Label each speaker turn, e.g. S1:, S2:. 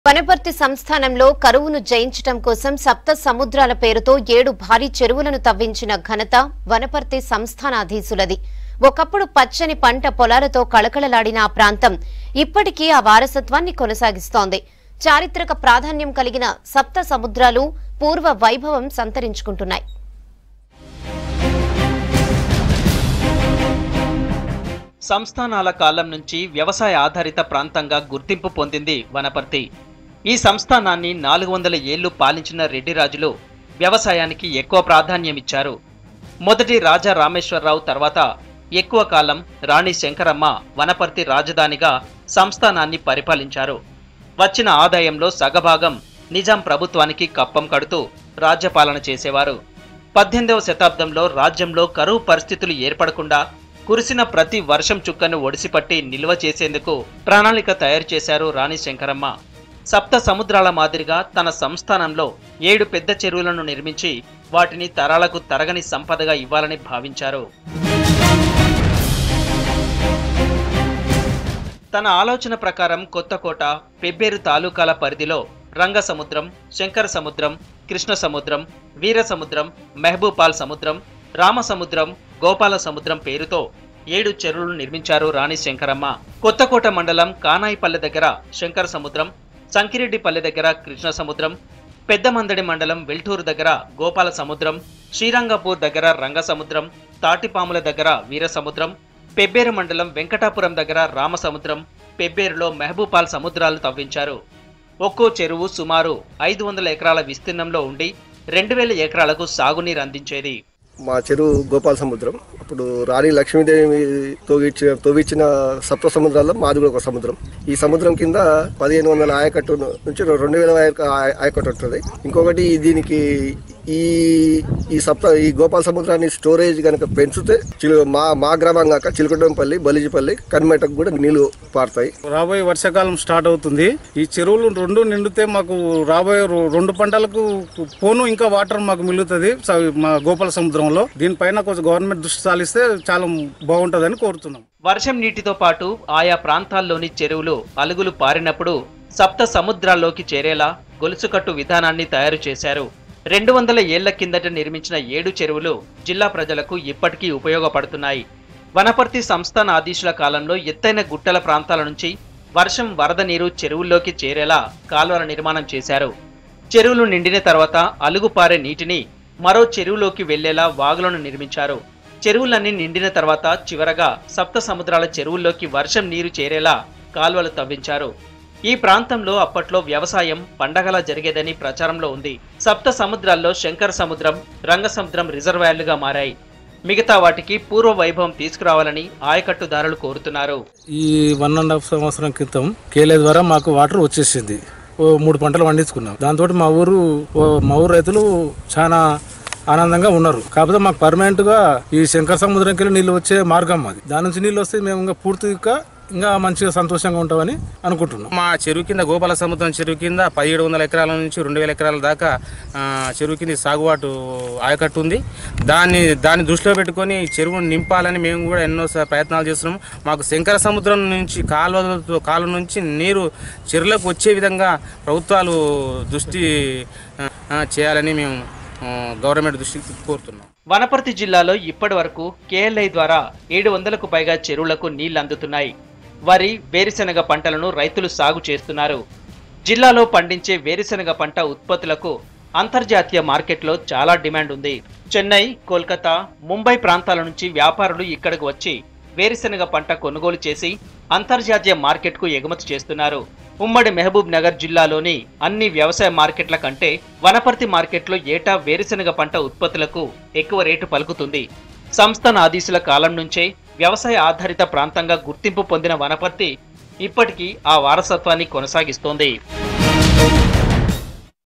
S1: వనపర్తి సంస్థానంలో కరువును జయించడం కోసం సప్త సముద్రాల పేరుతో 7 భారీ చెరువులను తవ్వించిన ఘనత వనపర్తి సంస్థానాధీశులది. ఒకప్పుడు పచ్చని పంట పొలాలతో కళకళలాడిన ఆ ప్రాంతం ఇప్పటికీ ఆ వారసత్వాన్ని కొనసాగిస్తోంది. చారిత్రక ప్రాధాన్యం కలిగిన సప్త సముద్రాలు పూర్వ వైభవం సంతరించుకుంటున్నాయి.
S2: సంస్థానాల కాలం నుంచి వ్యవసాయ ఆధారిత ప్రాంతంగా గుర్తింపు పొందింది వనపర్తి. ఈ సంస్థానాన్ని 400 ఏళ్లు పాలించిన రెడ్డి రాజులు వ్యవసాయానికి ఎక్కువ ప్రాధాన్యమిచ్చారు. మొదటి రాజా రామేశ్వరరావు తర్వాత ఎక్కువ కాలం రాణి శంకరమ్మ వనపర్తి రాజధానిగా సంస్థానాన్ని పరిపాలించారు. వచ్చిన ఆదాయంలో సగభాగం నిజాం ప్రభుత్వానికి కప్పం కడుతూ రాజ్యపాలన చేసేవారు. 18వ శతాబ్దంలో రాజ్యంలో కరువు పరిస్థితులు ఏర్పడకుండా కురిసిన ప్రతి వర్షం చుక్కను ఒడిసిపట్టి నిల్వ చేసేందుకు ప్రణాళిక తయారు చేశారు రాణి శంకరమ్మ. సప్త సముద్రాల మాదిరిగా తన సంస్థానంలో 7 పెద్ద చెరువులను నిర్మించి వాటిని తరాలకు తరగని సంపదగా ఇవ్వాలని భావించారు. తన ఆలోచన ప్రకారం కొత్తకోట, పెబ్బేరు తాలూకాల పరిధిలో రంగసముద్రం, శంకర సముద్రం, కృష్ణ సముద్రం, వీర సముద్రం, మెహబూబాల్ సముద్రం, రామసముద్రం, గోపాల సముద్రం పేరుతో 7 చెరువులు నిర్మించారు రాణి శంకరమ్మ. కొత్తకోట మండలం కానాయిపల్లె దగ్గర శంకర సముద్రం, సంకిరెడ్డిపల్లె దగ్గర కృష్ణ సముద్రం, పెద్దమందడి మండలం వెల్టూరు దగ్గర గోపాల సముద్రం, శ్రీరంగపూర్ దగ్గర రంగసముద్రం, తాటిపాముల దగ్గర వీర సముద్రం, పెబ్బేరు మండలం వెంకటాపురం దగ్గర రామసముద్రం, పెబ్బేరులో మెహబూబాల్ సముద్రాలు తవ్వించారు. ఒక్కో చెరువు సుమారు 500 ఎకరాల విస్తీర్ణంలో ఉండి 2000 ఎకరాలకు సాగునీరు అందించేది.
S3: మా చెరువు గోపాల సముద్రం. అప్పుడు రాణి లక్ష్మీదేవి తవ్వించిన సప్త సముద్రాల్లో మాది కూడా ఒక సముద్రం. ఈ సముద్రం కింద 1500 ఆయకట్టు నుంచి 2000 ఆయకట్టు ఉంటుంది. ఇంకొకటి దీనికి ఈ గోపాల సముద్రాన్ని స్టోరేజ్ కనుక పెంచితే మా గ్రామం కాక చిలకడంపల్లి, బలిజిపల్లి, కన్మెటకు కూడా నీళ్లు పారుతాయి.
S4: రాబోయే వర్షాకాలం స్టార్ట్ అవుతుంది. ఈ చెరువులు 2 నిండితే మాకు రాబోయే 2 పంటలకు పోను ఇంకా వాటర్ మాకు మిగులుతుంది మా గోపాల సముద్రంలో. దీనిపైన కొంచెం గవర్నమెంట్ దృష్టి సాలిస్తే చాలా బాగుంటుందని కోరుతున్నాం.
S2: వర్షం నీటితో పాటు ఆయా ప్రాంతాల్లోని చెరువులు అలుగులు పారినప్పుడు సప్త సముద్రాల్లోకి చేరేలా గొలుసుకట్టు విధానాన్ని తయారు చేశారు. 200 ఏళ్ల కిందట నిర్మించిన 7 చెరువులు జిల్లా ప్రజలకు ఇప్పటికీ ఉపయోగపడుతున్నాయి. వనపర్తి సంస్థానాధీశుల కాలంలో ఎత్తైన గుట్టల ప్రాంతాల నుంచి వర్షం వరద నీరు చెరువుల్లోకి చేరేలా కాలువల నిర్మాణం చేశారు. చెరువులు నిండిన తర్వాత అలుగుపారే నీటిని మరో చెరువులోకి వెళ్లేలా వాగులను నిర్మించారు. చెరువులన్నీ నిండిన తర్వాత చివరగా సప్త సముద్రాల చెరువుల్లోకి వర్షం నీరు చేరేలా కాలువలు తవ్వించారు. ఈ ప్రాంతంలో అప్పట్లో వ్యవసాయం పండగలా జరిగేదని ప్రచారంలో ఉంది. సప్త సముద్రాల్లో శంకర సముద్రం, రంగసముద్రం రిజర్వాయర్లుగా మారాయి. మిగతా వాటికి పూర్వ వైభవం తీసుకురావాలని ఆయకట్టుదారులు కోరుతున్నారు.
S4: ఈ 1.5 సంవత్సరం క్రితం కేలే ద్వారా మాకు వాటర్ వచ్చేసింది. 3 పంటలు పండించుకున్నాం. దాంతో మా ఊరు రైతులు చాలా ఆనందంగా ఉన్నారు. కాకపోతే మాకు పర్మనెంట్ గా ఈ శంకర సముద్రంకి నీళ్ళు వచ్చే మార్గం అది. దాని నుంచి నీళ్ళు వస్తే మేము ఇంకా పూర్తిగా ఇంకా మంచిగా సంతోషంగా ఉంటామని అనుకుంటున్నాం.
S5: మా చెరువు కింద గోపాల సముద్రం చెరువు కింద 1700 ఎకరాల నుంచి 2000 ఎకరాల దాకా చెరువు కింద సాగుబాటు ఆయకట్టు ఉంది. దాన్ని దృష్టిలో పెట్టుకొని చెరువును నింపాలని మేము కూడా ఎన్నో ప్రయత్నాలు చేస్తున్నాము. మాకు శంకర సముద్రం నుంచి కాలువ నుంచి నీరు చెరువులకు వచ్చే విధంగా ప్రభుత్వాలు దృష్టి చేయాలని మేము గవర్నమెంట్ దృష్టికి కోరుతున్నాం.
S2: వనపర్తి జిల్లాలో ఇప్పటి వరకు కేఎల్ఐ ద్వారా 700కు పైగా చెరువులకు నీళ్లు అందుతున్నాయి. వరి, వేరుశెనగ పంటలను రైతులు సాగు చేస్తున్నారు. జిల్లాలో పండించే వేరుశెనగ పంట ఉత్పత్తులకు అంతర్జాతీయ మార్కెట్లో చాలా డిమాండ్ ఉంది. చెన్నై, కోల్కతా, ముంబై ప్రాంతాల నుంచి వ్యాపారులు ఇక్కడకు వచ్చి వేరుశెనగ పంట కొనుగోలు చేసి అంతర్జాతీయ మార్కెట్కు ఎగుమతి చేస్తున్నారు. ఉమ్మడి మహబూబ్ నగర్ జిల్లాలోని అన్ని వ్యవసాయ మార్కెట్ల కంటే వనపర్తి మార్కెట్లో ఏటా వేరుశెనగ పంట ఉత్పత్తులకు ఎక్కువ రేటు పలుకుతుంది. సంస్థానాధీశుల కాలం నుంచే వ్యవసాయ ఆధారిత ప్రాంతంగా గుర్తింపు పొందిన వనపర్తి ఇప్పటికీ ఆ వారసత్వాన్ని కొనసాగిస్తోంది.